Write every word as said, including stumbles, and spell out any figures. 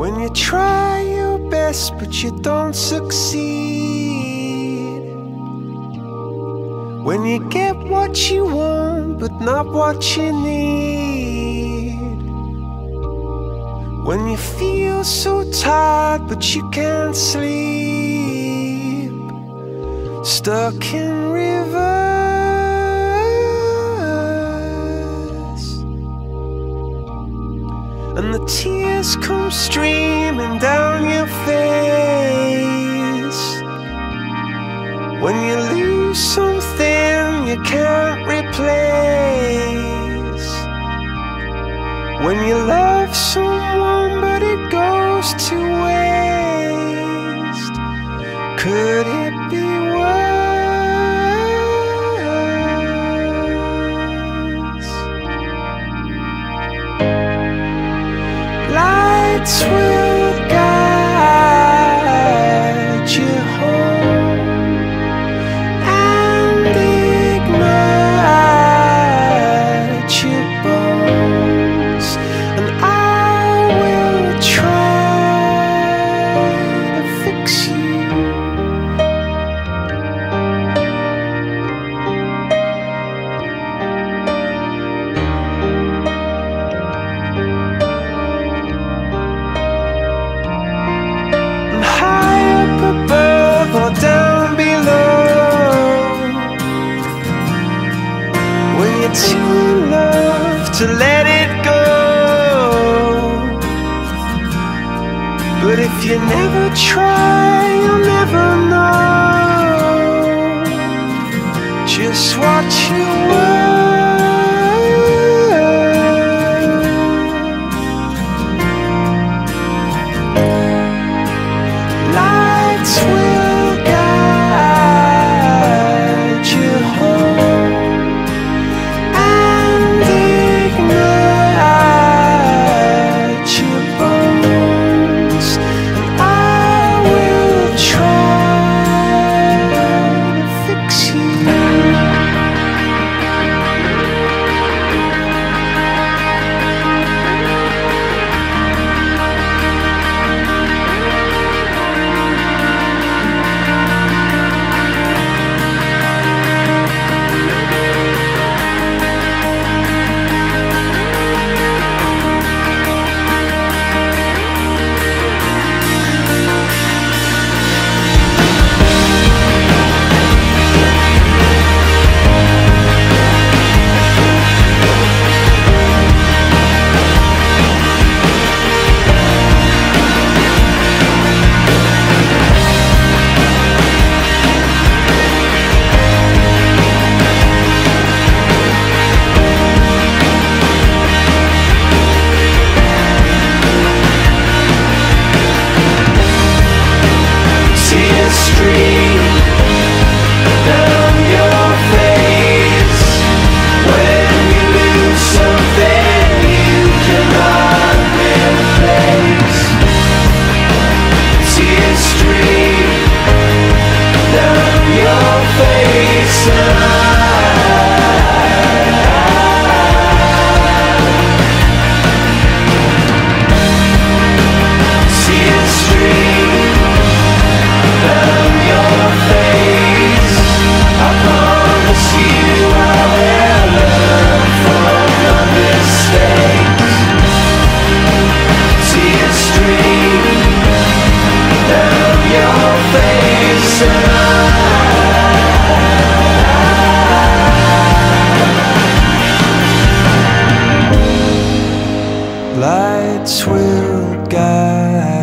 When you try your best but you don't succeed, when you get what you want but not what you need, when you feel so tired but you can't sleep, stuck in reverse, and the tears come streaming down your face, when you lose something you can't replace, when you love someone but it goes to waste. Could it be worse? Lights will guide you home and ignite your bones, and I will try to fix you. And high up above or down below, when you're too in love to let it go. But if you never try, you'll never know just what you were. Lights will guide you home and ignite your bones, and I will try to fix you. Tears stream down your face when you lose something you cannot replace. Tears stream down your face, and tears stream down your face. I promise you I will learn from your mistakes. Tears stream down your face, and I lights will guide